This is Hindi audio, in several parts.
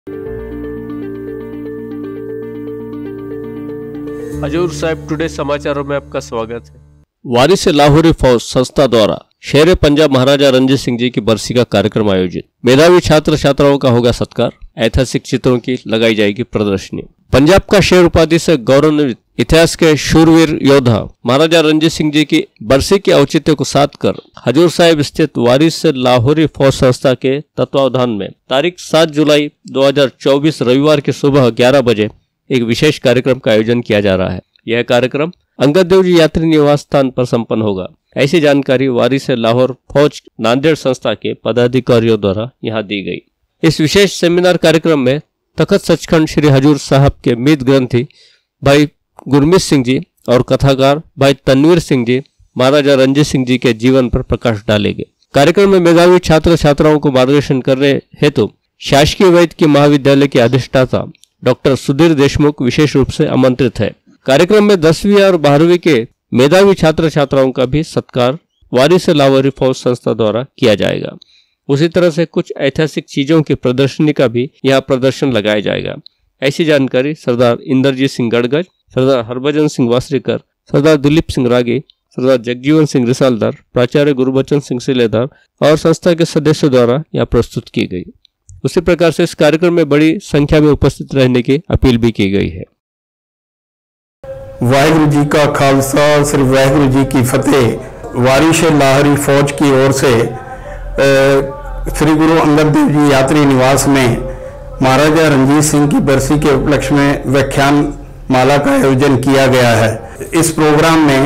हजूर साहिब टुडे समाचारों में आपका स्वागत है। वारिस लाहौरी फौज संस्था द्वारा शेर पंजाब महाराजा रणजीत सिंह जी की बरसी का कार्यक्रम आयोजित। मेधावी छात्र छात्राओं का होगा सत्कार। ऐतिहासिक चित्रों की लगाई जाएगी प्रदर्शनी। पंजाब का शेर उपाधि से गौरवान्वित इतिहास के शूरवीर योद्धा महाराजा रणजीत सिंह जी की बरसी के औचित्य को साध कर हजूर साहिब स्थित वारिस लाहौरी फौज संस्था के तत्वावधान में तारीख 7 जुलाई 2024 रविवार की सुबह 11 बजे एक विशेष कार्यक्रम का आयोजन किया जा रहा है। यह कार्यक्रम अंगद देव जी यात्री निवास स्थान पर संपन्न होगा। ऐसी जानकारी वारिस लाहौर फौज नांदेड़ संस्था के पदाधिकारियों द्वारा यहां दी गई। इस विशेष सेमिनार कार्यक्रम में तखत सचखंड श्री हजूर साहब के मीत ग्रंथी भाई गुरमीत सिंह जी और कथाकार भाई तनवीर सिंह जी महाराजा रणजीत सिंह जी के जीवन पर प्रकाश डालेंगे। कार्यक्रम में मेधावी छात्र छात्राओं को मार्गदर्शन करने हेतु शासकीय वैद्य महाविद्यालय के अधिष्ठाता डॉक्टर सुधीर देशमुख विशेष रूप से आमंत्रित है। कार्यक्रम में 10वीं और 12वीं के मेधावी छात्र छात्राओं का भी सत्कार वारिस लाहौरी फौज संस्था द्वारा किया जाएगा। उसी तरह से कुछ ऐतिहासिक चीजों की प्रदर्शनी का भी यहाँ प्रदर्शन लगाया जाएगा। ऐसी जानकारी सरदार इंद्रजीत सिंह गड़गज, सरदार हरभजन सिंह वासरीकर, सरदार दिलीप सिंह रागी, सरदार जगजीवन सिंह रिसालदार, प्राचार्य गुरबचन सिंह सिलेदार और संस्था के सदस्यों द्वारा यहाँ प्रस्तुत की गई। उसी प्रकार से इस कार्यक्रम में बड़ी संख्या में उपस्थित रहने की अपील भी की गई है। वाहिगुरु जी का खालसा, श्री वाहिगुरु जी की फतेह। वारिस लाहौरी फौज की ओर से श्री गुरु अंगद देव जी यात्री निवास में महाराजा रणजीत सिंह की बरसी के उपलक्ष्य में व्याख्यान माला का आयोजन किया गया है। इस प्रोग्राम में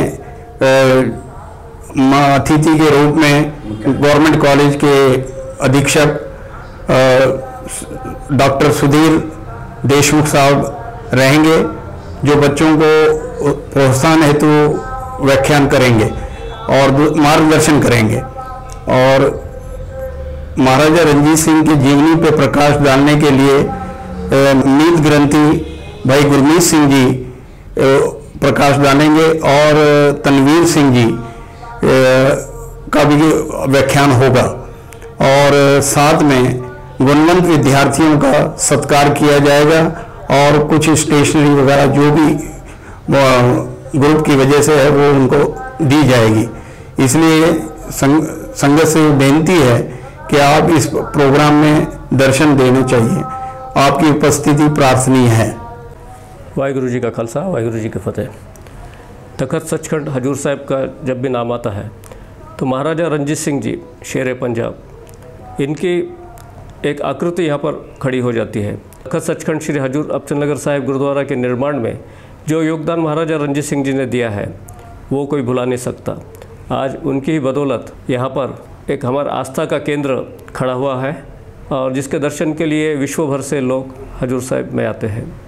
अतिथि के रूप में गवर्नमेंट कॉलेज के अधीक्षक डॉक्टर सुधीर देशमुख साहब रहेंगे, जो बच्चों को प्रोत्साहन हेतु व्याख्यान करेंगे और मार्गदर्शन करेंगे। और महाराजा रणजीत सिंह की जीवनी पर प्रकाश डालने के लिए मीत ग्रंथी भाई गुरमीत सिंह जी प्रकाश डालेंगे और तनवीर सिंह जी का भी व्याख्यान होगा। और साथ में गुणवंत विद्यार्थियों का सत्कार किया जाएगा और कुछ स्टेशनरी वगैरह जो भी ग्रुप की वजह से है वो उनको दी जाएगी। इसलिए संगत से बेनती है कि आप इस प्रोग्राम में दर्शन देने चाहिए। आपकी उपस्थिति प्रार्थनीय है। वाहिगुरु जी का खालसा, वाहिगुरु जी की फतेह। तखत सचखंड हजूर साहिब का जब भी नाम आता है तो महाराजा रणजीत सिंह जी शेर पंजाब, इनकी एक आकृति यहाँ पर खड़ी हो जाती है। तखत सचखंड श्री हजूर अबचल नगर साहिब गुरुद्वारा के निर्माण में जो योगदान महाराजा रणजीत सिंह जी ने दिया है वो कोई भुला नहीं सकता। आज उनकी ही बदौलत यहाँ पर एक हमारा आस्था का केंद्र खड़ा हुआ है और जिसके दर्शन के लिए विश्व भर से लोग हजूर साहिब में आते हैं।